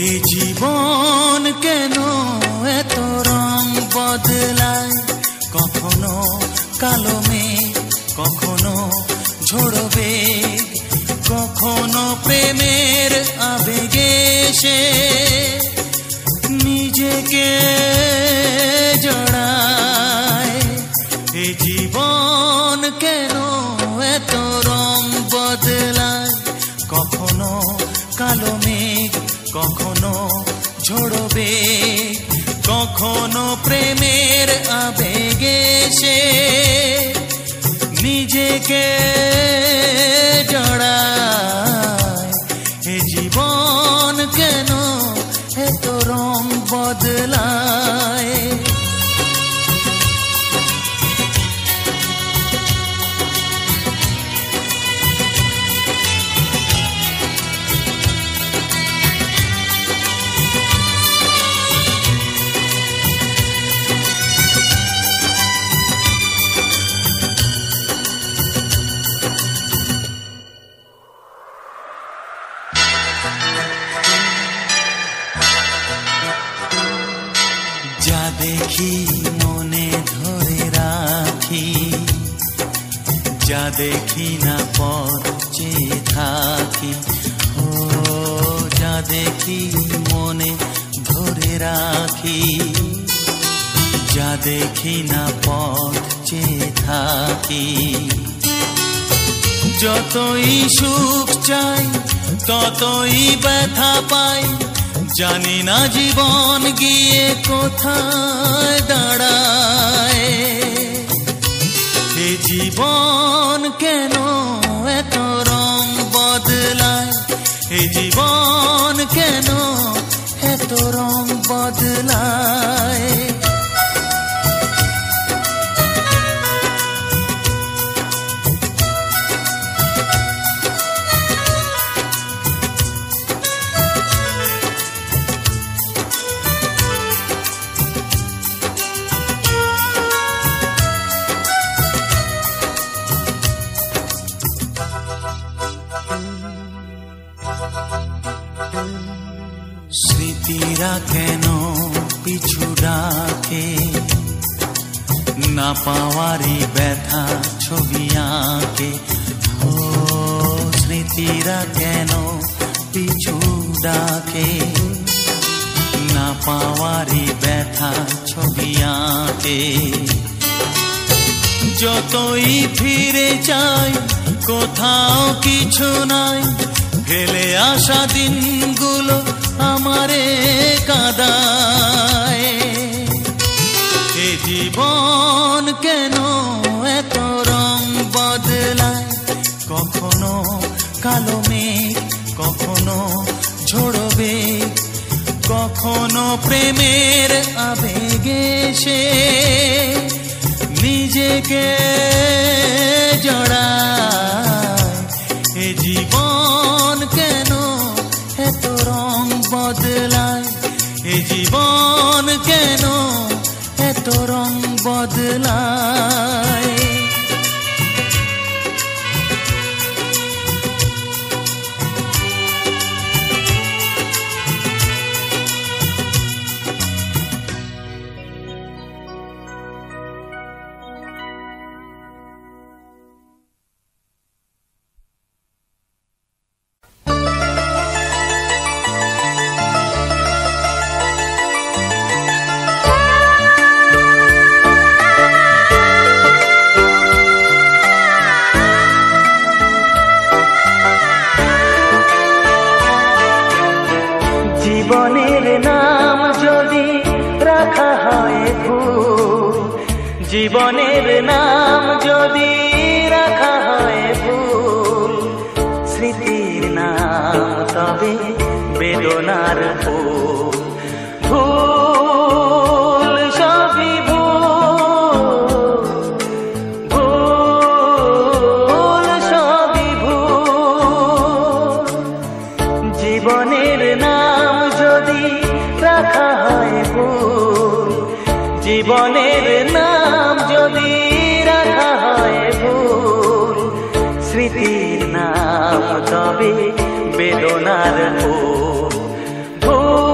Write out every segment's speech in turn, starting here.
জীবন কেন এত রং বদলায়, কখনো কালো মেঘ, কখনো ঝোড়ো বেগ, কখনো প্রেমের আবেগে সে নিজেকে জড়ায়। এই জীবন কেন এত রং বদলায়, কখনো কালো মেঘ, কখনো ঝোড়ো বেগ, কখনো প্রেমের আবেগে সে নিজেকে জড়ায়। এ জীবন কেন এত রং বদলায়। যা দেখি মনে ধরে রাখি, যা দেখি না পথ চেয়ে থাকি। ও যা দেখি মনে ধরে রাখি, যা দেখি না পথ চেয়ে থাকি। যতই সুখ চাই ততই ব্যথা পাই, জানি না জীবন গিয়ে কোথায় দাঁড়ায়। এ জীবন কেন এত রং বদলায়, এ জীবন কেন এত রং বদলায়। স্মৃতিরা কেন পিছু ডাকে, না পাওয়ারই ব্যথা ছবি আঁকে। ও স্মৃতিরা কেন পিছু ডাকে, না পাওয়ারই ব্যথা ছবি আঁকে। যতই ফিরে যাই কোথাও কিছু নাই, ফেলে আসা দিনগুলো আমারে কাঁদায়। এ জীবন কেন এত রং বদলায়, কখনো কালো মেঘ, কখনো ঝোড়ো বেগ, কখনো প্রেমের আবেগে সে নিজেকে জড়ায়। এ জীবন কেন এত রং বদলায়, এ জীবন কেন এত রং বদলায়। জীবনের নাম যদি রাখা হয় ভুল, জীবনের নাম যদি রাখা হয় ভুল, স্মৃতির নাম তবে বেদনার ফুল। ভুল সবই ভুল, ভুল সবই ভুল। জীবনের নাম যদি রাখা হয় ভুল, জীবনের নাম যদি রাখা হয় ভুল, স্মৃতির নাম তবে বেদনার ফুল। ভুল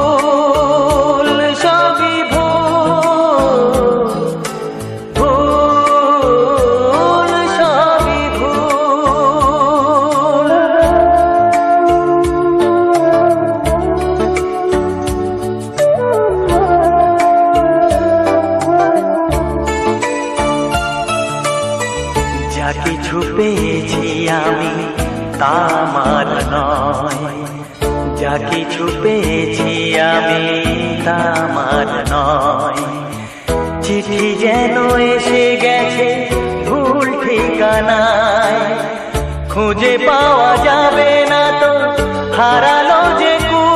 যা কিছু পেয়েছি আমি তা আমার নয়, যা কিছু পেয়েছি আমি তা আমার নয়। চিঠি যেন এসে গেছে ভুল ঠিকানায়, খুঁজে পাওয়া যাবে না তো হারালো যে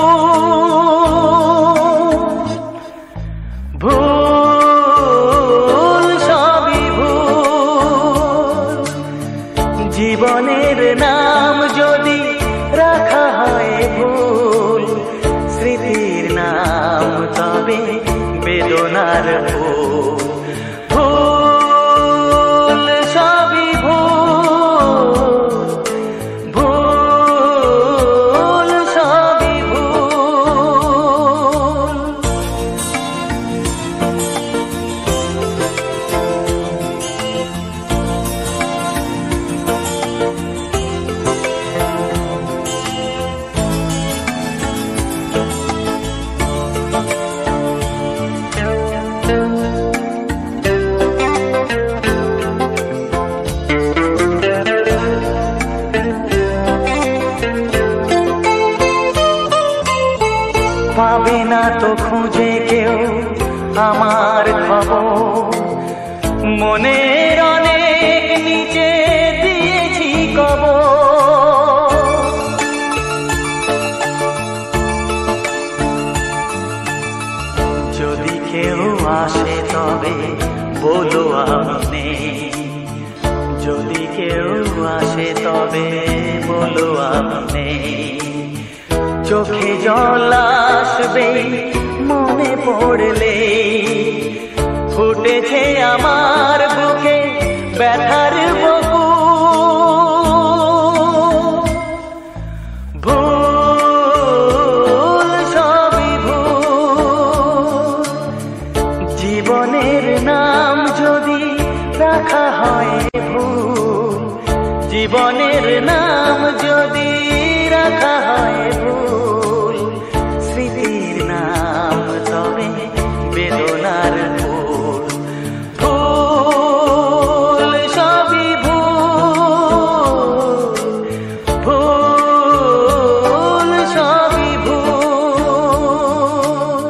ভুল, সবই ভুল। জীবনের নাম যদি রাখা হয় ভুল, স্মৃতির নাম তবে বেদনার ফুল। ভুল, সবই ভুল, ভুল, সবই ভুল। পাবে না তো খুঁজে কেউ আমার খবর, মনের অনেক নিচে দিয়েছি কবর। যদি কেউ আসে তবে বলো আমি নেই, যদি কেউ আসে তবে বলো আমি নেই। চোখে জল আসবে মনে পড়লে, ফুটেছে আমার বুকে ব্যথার বুকু। ভুল, সবই ভুল। জীবনের নাম যদি রাখা হয় ভুল, জীবনের নাম যদি রাখা হয় ভুল, স্মৃতির নাম তবে বেদনার ফুল। ভুল, সবই ভুল, ভুল, সবই ভুল।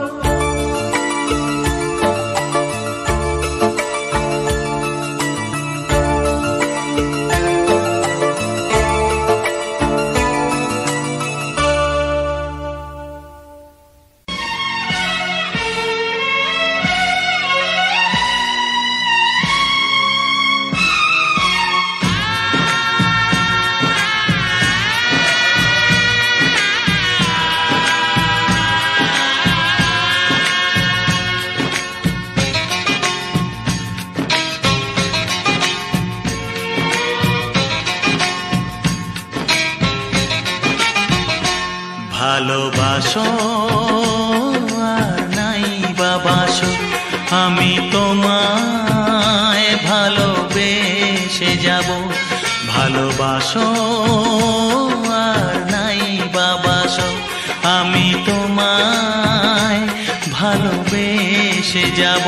ভালোবাসো আর নাই বাবাসো, আমি তোমায় ভালোবেসে যাব। ভালোবাসো আর নাই বাবাসো, আমি তোমায় ভালোবেসে যাব।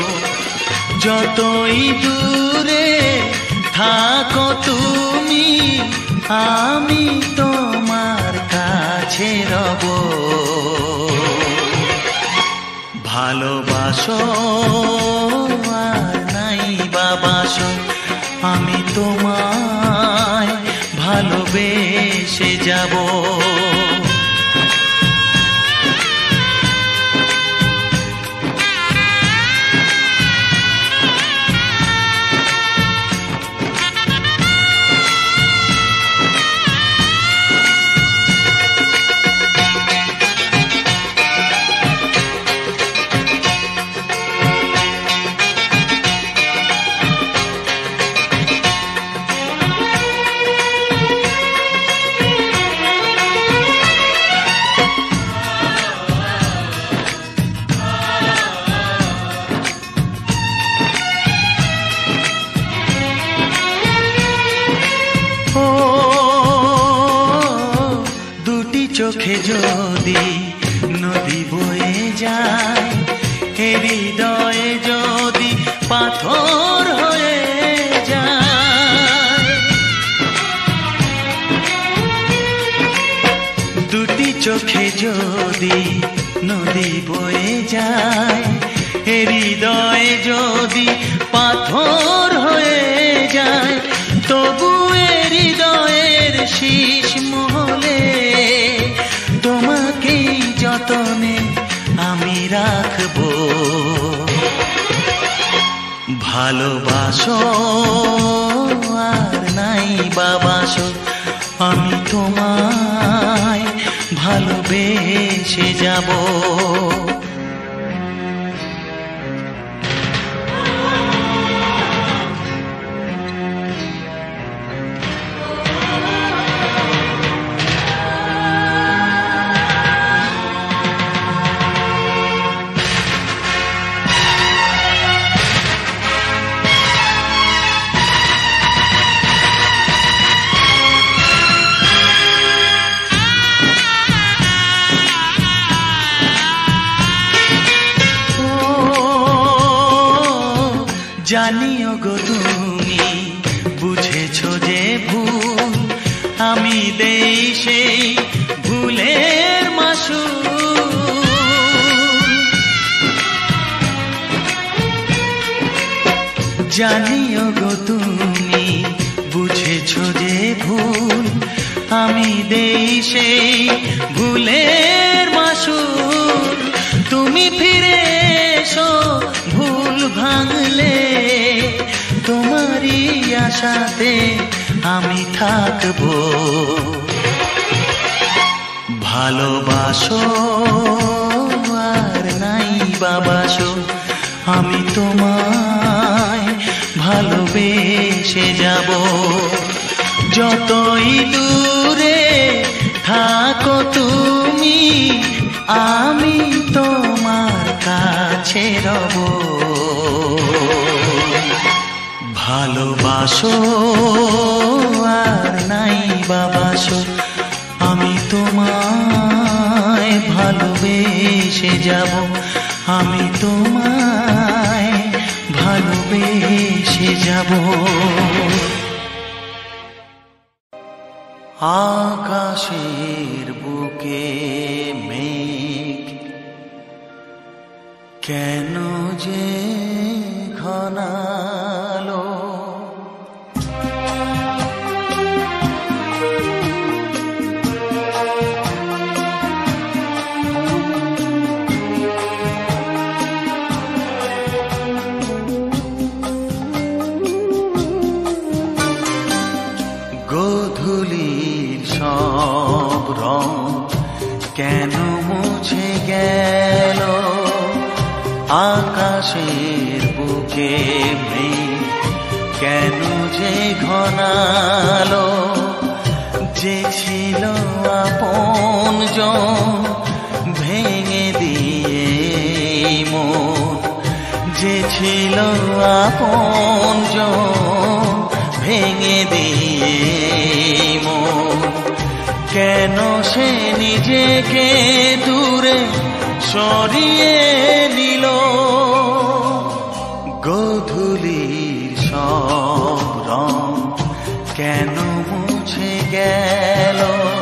যতই দূরে থাকো তুমি, আমি তোমার কাছে রব। ভালোবাসো আর নাই বাবাসো, আমি তোমায় ভালোবেসে যাব। চোখে যদি নদী বয়ে যায়, হৃদয়ে যদি পাথর হয়ে যায়, চোখে যদি নদী বয়ে যায়, হৃদয়ে যদি পাথর হয়ে যায়, তবু হৃদয়ের শীষ মহলে তোমাকে যতনে আমি রাখবো। ভালোবাসো আর নাই বাবাসো, আমি তোমায় ভালোবেসে যাব। জানিও গো তুমি বুঝেছো যে ভুল, আমি দেই সেই ভুলের মাসুল। জানিও গো তুমি বুঝেছো যে ভুল, আমি দেই সেই ভুলের মাসুল। তুমি ফিরে এসো ভুল ভাঙলে, তোমারই আশাতে আমি থাকবো। ভালোবাসো আর নাই বাবাসো, আমি তোমায় ভালোবেসে যাব। যতই দূরে থাকো তুমি, আমি তোমার কাছে রব। ভালোবাসো আর নাই বাবাসো, আমি তোমায় ভালোবেসে যাব। আমি তোমায় ভালোবেসে যাব। আকাশের বুকে মেঘ কেন যে ঘনালো, গোধূলির সব রং কেন মুছে গেল, আকাশের বুকে মেঘ কেন যে ঘনালো। যে ছিল আপনজন ভেঙে দিয়ে মন, যে ছিল আপনজন ভেঙে দিয়ে মন, কেন সে নিজেকে দূরে সরিয়ে নিল। গোধূলির সব রং কেন মুছে গেল,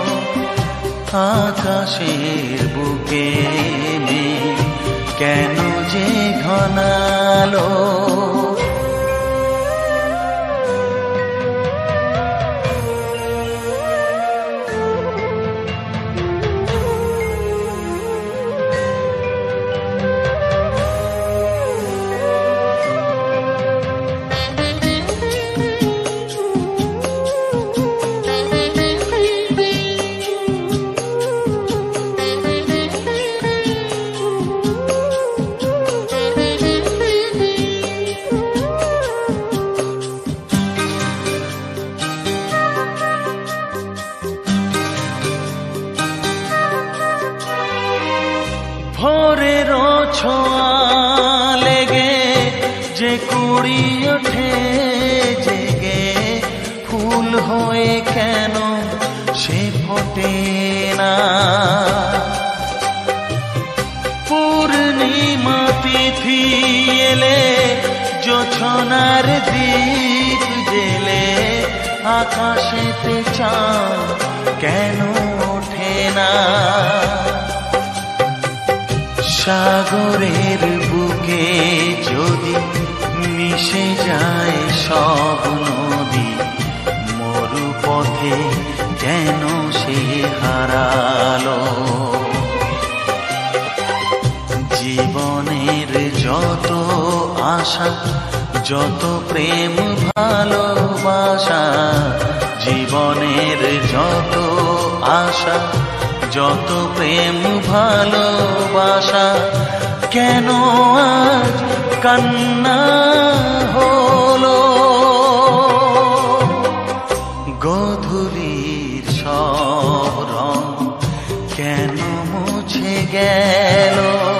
আকাশের বুকে মেঘ কেন যে ঘনালো। ভোরের ছোঁয়া লেগে যে কুড়ি ওঠে জেগে, ফুল হয়ে কেন সে ফোটে না। পূর্ণিমা তিথি এলে জোছনার দীপ জেলে, আকাশেতে চাঁদ কেন ওঠে না। সাগরের বুকে যদি মিশে যায় সব নদী, মরু পথে কেন সে হারালো? জীবনের যত আশা, যত প্রেম ভালোবাসা, জীবনের যত আশা, যত প্রেম ভালোবাসা, কেন আজ কান্না হলো? গোধূলির সব রং কেন মুছে গেল?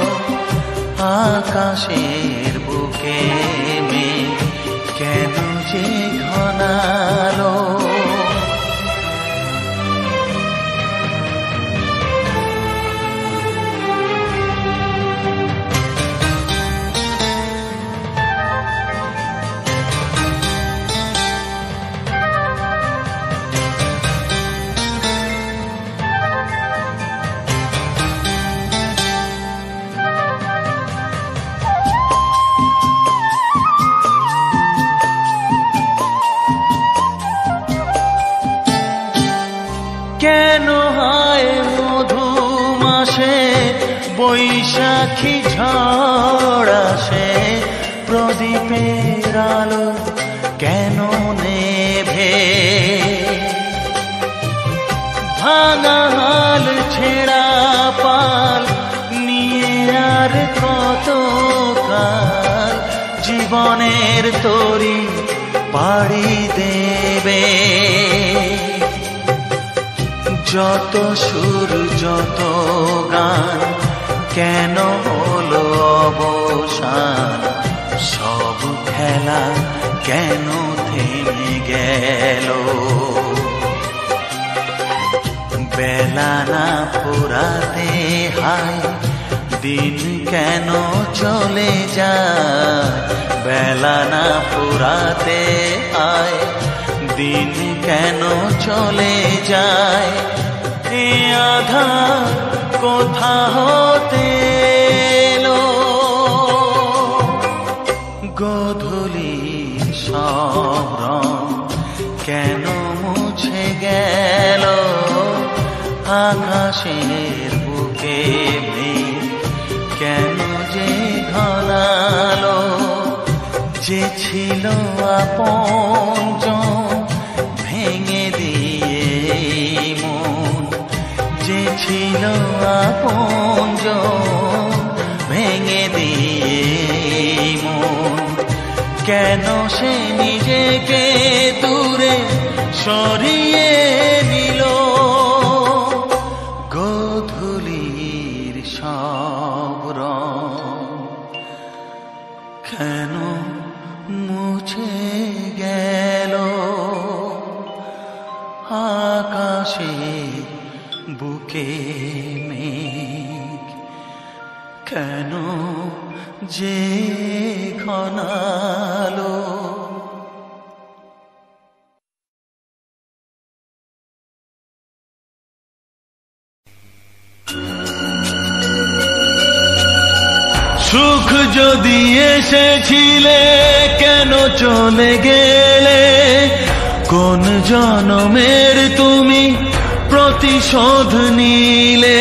আকাশের বুকে মেঘ কেন যে ঘনালো? কেন হয় মধু মাসে বৈশাখী ঝড় আসে? প্রদীপের আলো কেন নেভে? ভাঙা হাল ছেঁড়া পাল নিয়ে আর কত কাল জীবনের তরি পাড়ি দেবে? যত সুর যত গান কেন হলো অবসান? সব খেলা কেন থেমে গেল? বেলা না ফুরাতে হায় দিন কেন চলে যায়? বেলা না ফুরাতে আয় দিন কেন চলে যায়? এ আধার কোথা হতে এলো? গোধূলির সব রং কেন মুছে গেল? আকাশের বুকে মেঘ কেন যে ঘনালো? যে ছিল আপনজন ভেঙে দিয়ে মন, যে ছিল আপনজন ভেঙে দিয়ে মন, কেন সে নিজেকে দূরে সরিয়ে নিল? গোধূলির সব রং কেন মুছে গেল? আকাশে বুকে মেঘ কেন যে ঘনালো? সুখ যদি এসেছিলে কেন চলে গেলে? কোন জনমের তুমি প্রতিশোধ নিলে?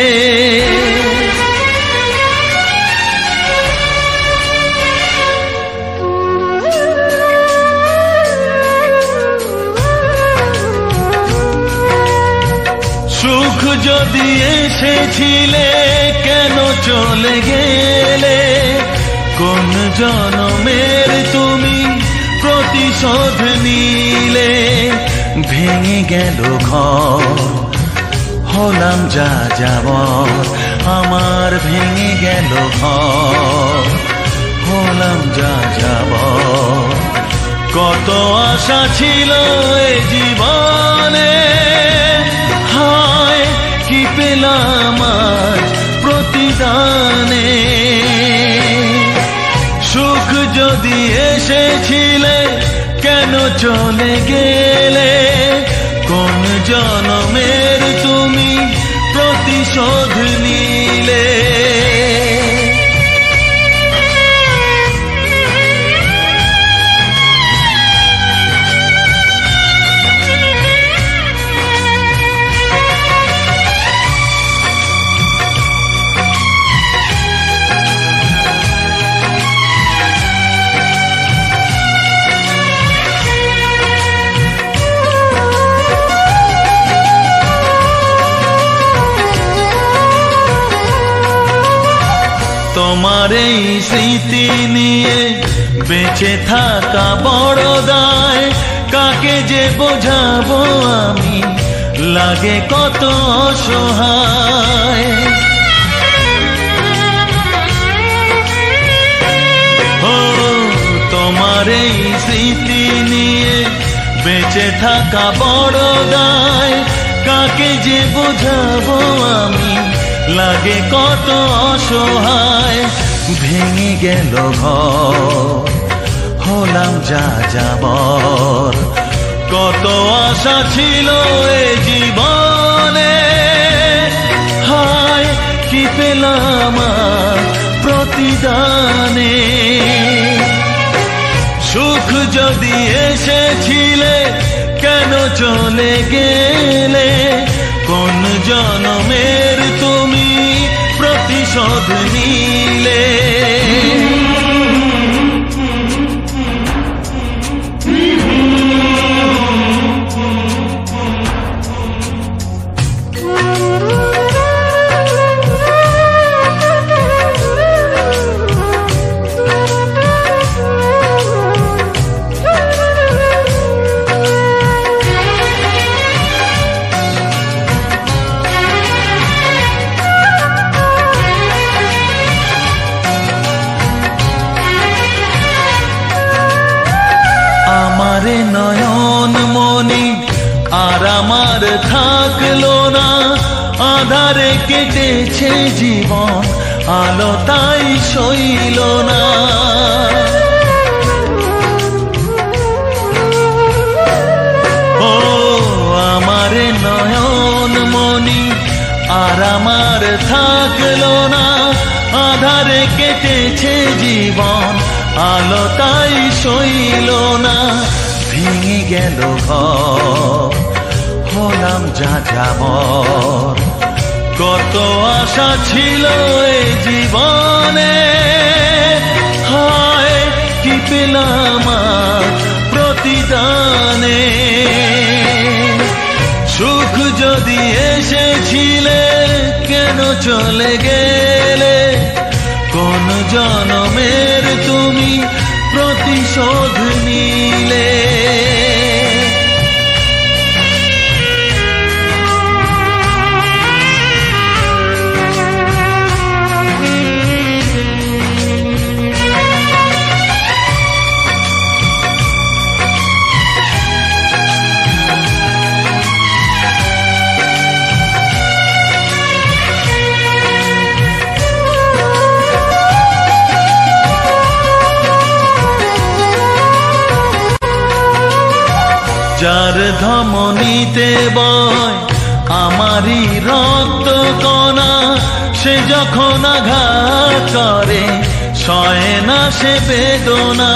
সুখ যদি এসেছিলে কেন চলে গেলে? কোন জনমের তুমি প্রতিশোধ নিলে? ভেঙে গেল ঘর হলাম যা যাবর, আমার ভেঙে গেল ঘর হলাম যা যাবর। কত আশা ছিল এ জীবনে, হায় কি পেলাম আজ প্রতিদানে? সুখ যদি এসেছিলে কেন চলে গেলে? কোন জনমের তুমি তোমার এই স্মৃতি নিয়ে বেঁচে থাকা বড় দায়, কাকে যে বোঝাবো আমি, লাগে কত অসহায়। ও তোমার এই স্মৃতি নিয়ে বেঁচে থাকা বড় দায়, কাকে যে বোঝাবো আমি, লাগে কত অসহায়। ভেঙে গেল ঘর, হলাম যা যাবর, কত আশা ছিল এ জীবনে, হায় কি পেলাম প্রতিদানে। সুখ যদি এসেছিলে কেন চলে গেলে, কোন জনমের তুমি প্রতিশোধ নিলে। আমারে নয়ন মনি আর আমার থাকলো না, আধারে কেটেছে জীবন, আলো তাই সইল না। ও আমারে নয়ন মনি আর আমার থাকলো না, আধারে কেটেছে জীবন, আলো তাই সইল না। ভেঙে গেল ঘর, হলাম যা যাবর, কত আশা ছিল এ জীবনে, হায় কি পেলাম প্রতিদানে। সুখ যদি এসেছিলে কেন চলে গেলে, কোন জনমের তুমি প্রতিশোধ নিলে। যার ধমনীতে বয় আমারই রক্ত কণা, সে যখন আঘাত করে সয় না সে বেদনা।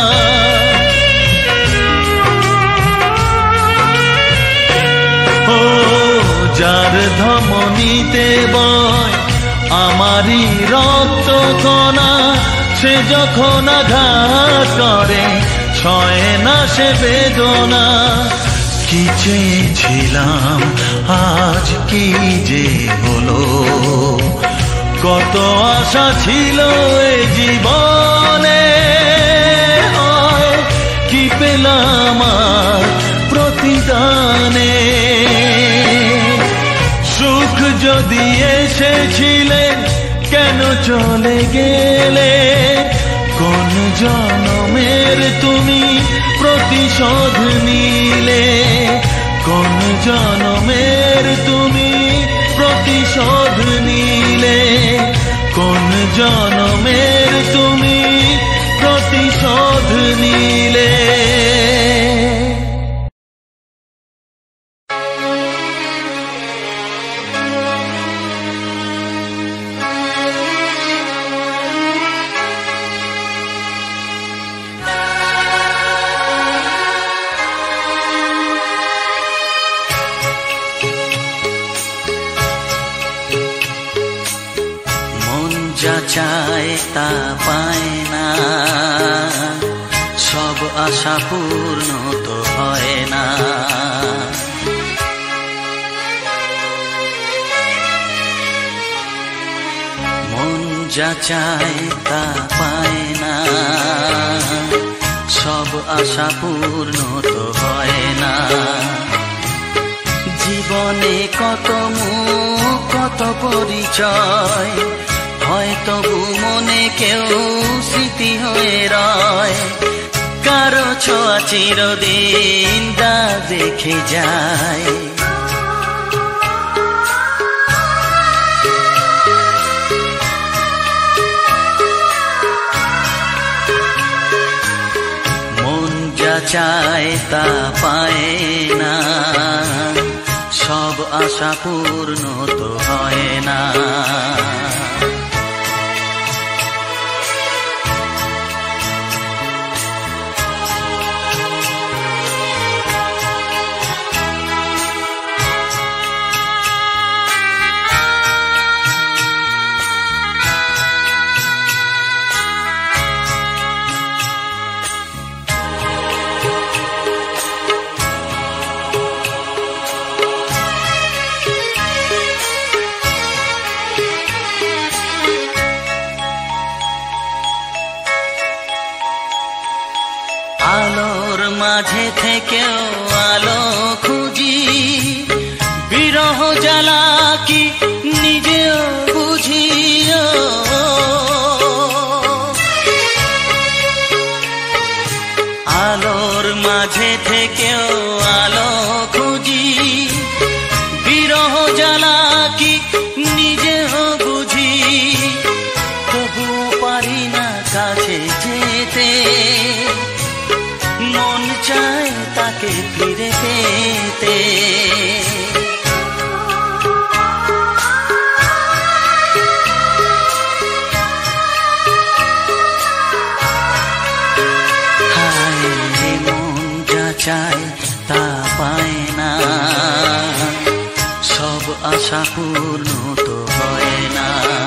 ও যার ধমনীতে বয় আমারই রক্ত কণা, সে যখন আঘাত করে সয় না সে বেদনা। কি চেয়েছিলাম আজ কি যে হলো, কত আশা ছিল এ জীবনে, কি পেলাম প্রতিদানে। সুখ যদি এসেছিলে কেন চলে গেলে, কোন জনমের তুমি প্রতিশোধ নিলে, কোন জনমের তুমি প্রতিশোধ নিলে, কোন জনমের তুমি প্রতিশোধ নিলে। যা চায় তা পায় না, সব আশা পূর্ণ তো হয় না। মন যা চায় তা পায় না, সব আশা পূর্ণ তো হয় না। জীবনে কত মুখ কত পরিচয়, হয় তবু মনে কেউ স্মৃতি হয়ে রয়। কারো ছোঁয়া চিরদিন দাগ রেখে যায়। মন যা চায় তা পায় না, সব আশা পূর্ণ তো হয় না। আলোর মাঝে থেকেও আলো খুঁজি, বিরহ জ্বালা কি নিজেও বুঝি। আলোর মাঝে থেকেও আলো খুঁজি, বিরহ জ্বালা কি নিজেও বুঝি। তবুও পারি না কাছে যেতে, মন চায় তাকে ফিরে পেতে। হায় মন যা চায় তা পায় না, সব আশা পূর্ণ তো হয় না।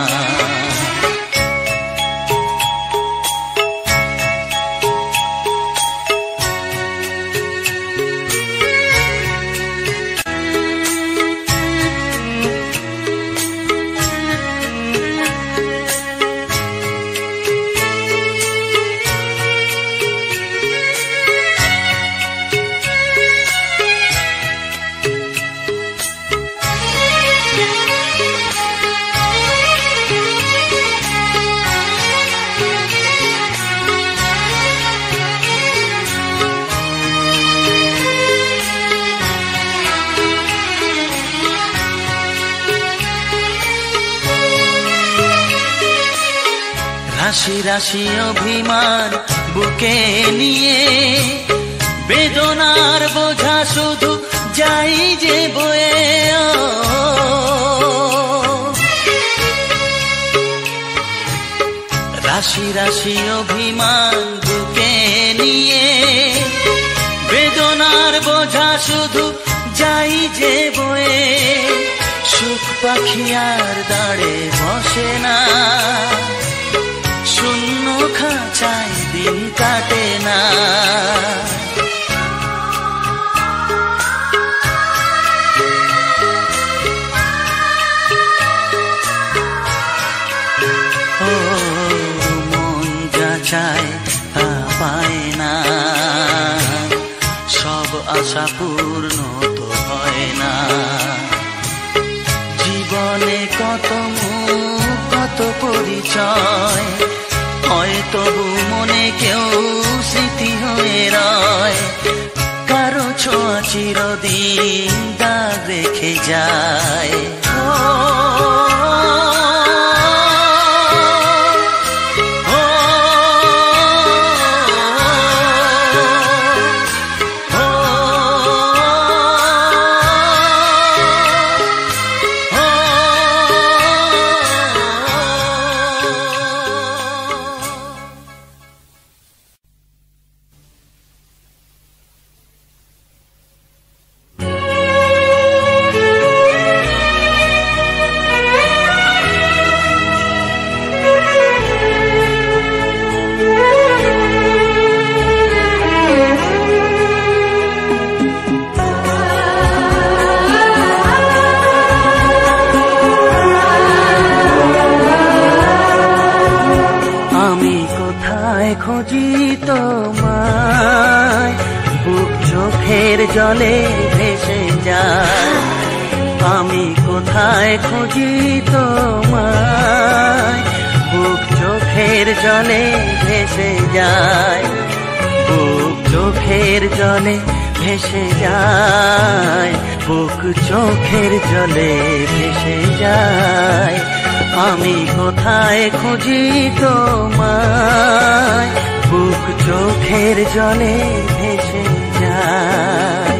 রাশি রাশি অভিমান বুকে নিয়ে, বেদনার বোঝা শুধু যাই যে বয়ে। রাশি রাশি অভিমান বুকে নিয়ে, বেদনার বোঝা শুধু যাই যে বয়ে। সুখ পাখি আর দাঁড়ে বসে না, শূন্য খাঁচায় দিন কাটে না। ও মন যা চায় তা পায় না, সব আশা পূর্ণ তো হয় না। জীবনে কত মুখ কত পরিচয়, হয় তবু মনে কেউ স্মৃতি হয়ে রয়। কারো ছোঁয়া চিরদিন দাগ রেখে যায়। জলে ভেসে যায়। আমি কোথায় খুঁজি তোমায়, বুক চোখের জলে ভেসে যায়, বুক চোখের জলে ভেসে যায়, বুক চোখের জলে ভেসে যায়। আমি কোথায় খুঁজি তোমায়, বুক চোখের জলে ভেসে যায়।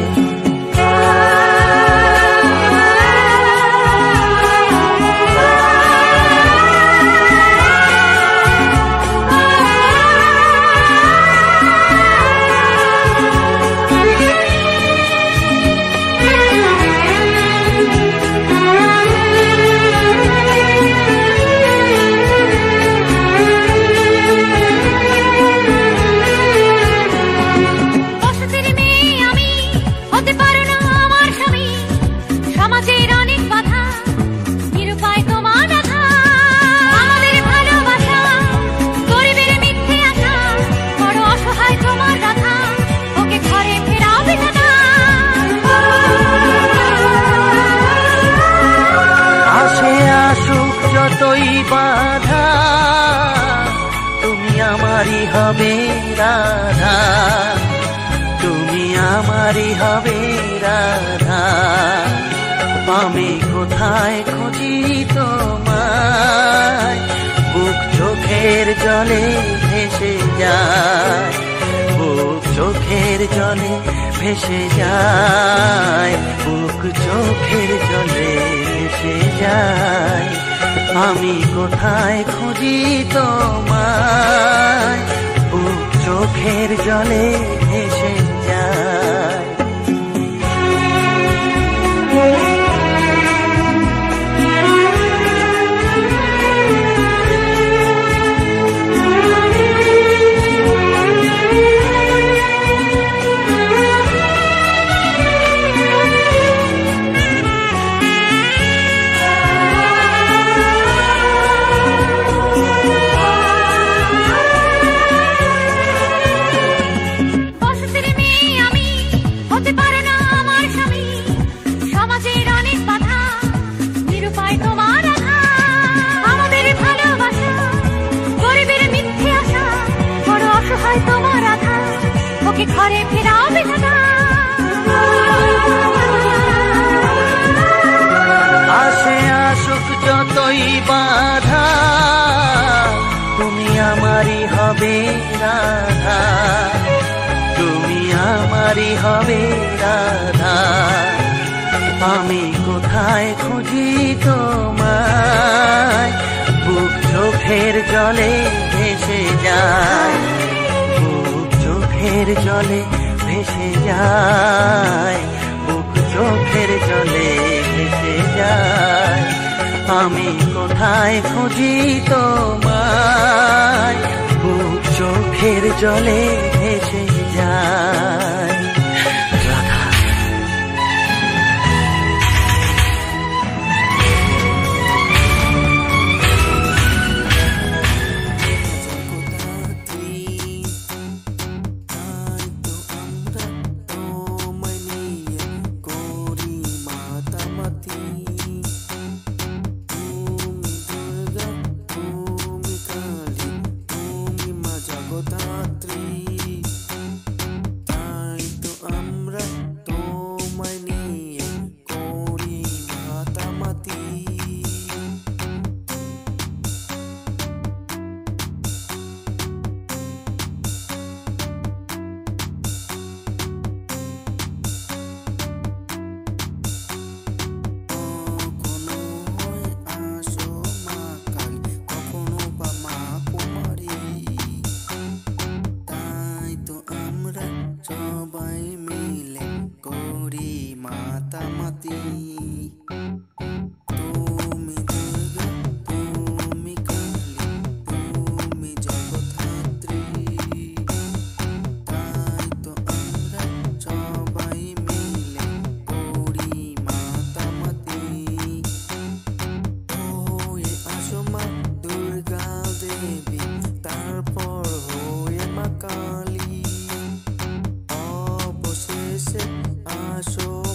যতই বাধা তুমি আমারই হবে রাধা, তুমি আমারই হবে রাধা। আমি কোথায় খুঁজি তোমায়, বুক চোখের জলে ভেসে যায়, বুক চোখের জলে ভেসে যায়, বুক চোখের জলে ভেসে যায়। আমি কোথায় খুঁজি তোমায়, বুক চোখের জলে ভেসে যায়। ঘরে ফেরাবে না, আসে আসুক যতই বাধা তুমি আমারই হবে রাধা, তুমি আমারই হবে রাধা। আমি কোথায় খুঁজি তোমায়, বুক চোখের জলে ভেসে যায়, বুক চোখের জলে ভেসে যায়, বুক চোখের জলে ভেসে যায়। আমি কোথায় খুঁজি তোমায়, বুক চোখের জলে ভেসে যায়। রাধা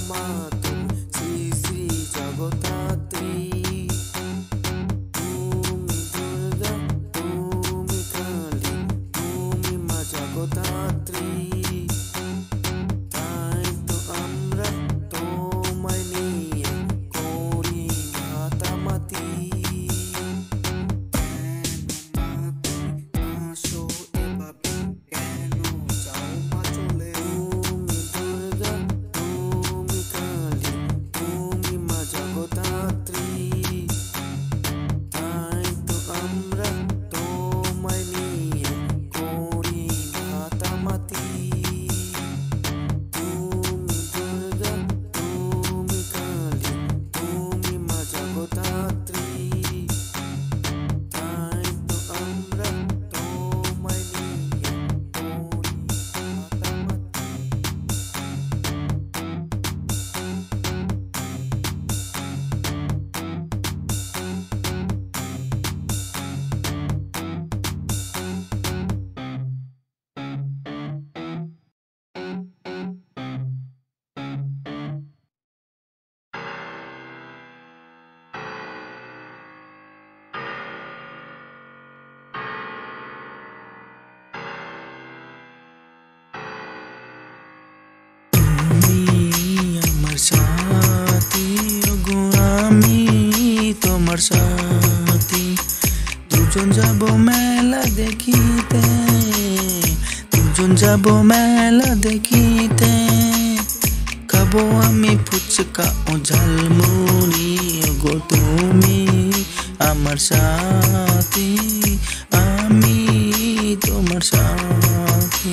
তোমার সাথী দুজন যাব মেলা দেখিতে, দুজন যাব মেলা দেখিতে, খাবো আমি ফুচকা ও ঝালমুড়ি গো তুমি আমার সাথী, আমি তোমার সাথী।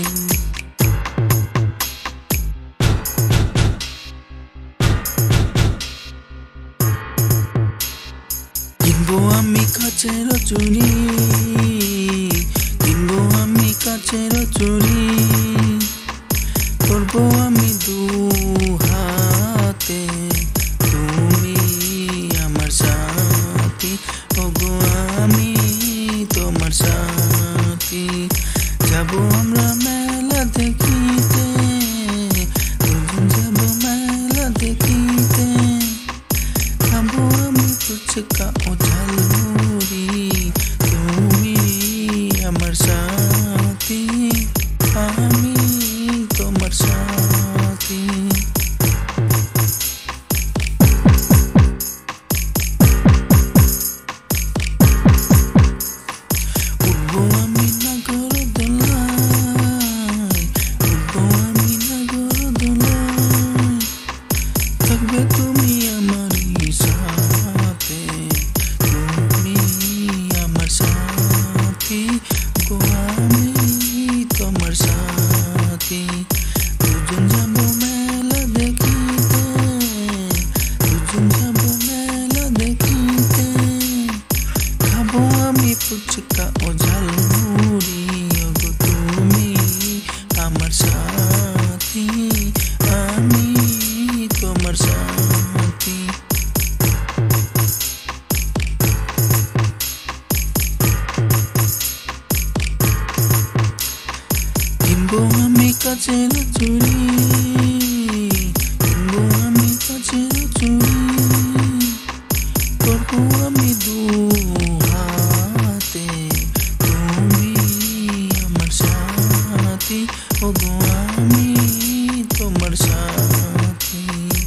কিনবো আমি কাচের চুড়ি, কিনবো আমি কাচের চুড়ি, করবো আমি দু হাতে, তুমি আমার সাথী ওগো আমি তোমার সাথী। যাবো আমরা মেলা দেখিতে, দুজন যাবো মেলা দেখিতে, খাবো আমি ফুচকা ও ঝালমুড়ি, তুমি আমার সাথী, আমি তোমার সাথী। উঠবো আমি নাগরদোলায়, উঠবো আমি নাগরদোলায়, থাকবে তুমি আমারই সাথে, তুমি আমার সাথী গো আমি তোমার সাথী। দুজন যাবো মেলা দেখিতে, দুজন যাবো মেলা দেখিতে, খাবো আমি ফুচকা ও ঝালমুড়ি গো তুমি আমার সাথী, আমি তোমার সাথী। কিনবো আমি কাচের চুড়ি, কিনবো আমি কাচের চুড়ি, করবো আমি দু হাতে, তুমি আমার সাথী ওগো আমি তোমার সাথী।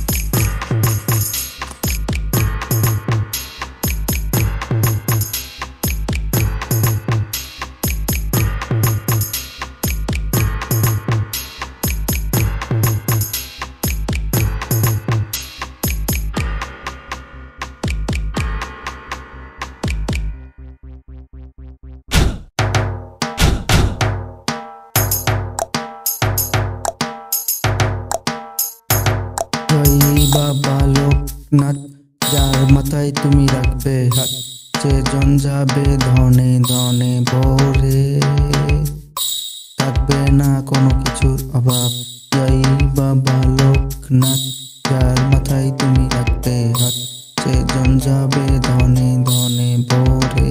জয় বাবা লোকনাথ যার মাথায় তুমি রাখবে হাত, সেজন যাবে ধনে ধনে ভরে, থাকবে না কোনো কিছুর অভাব। জয় বাবা লোকনাথ যার মাথায় তুমি রাখবে হাত, সেজন যাবে ধনে ধনে ভরে,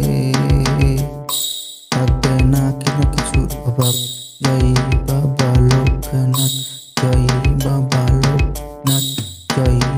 থাকবে না কোনো কিছুর অভাব। জয় বাবা লোকনাথ, জয় বাবা লোকনাথ, জয়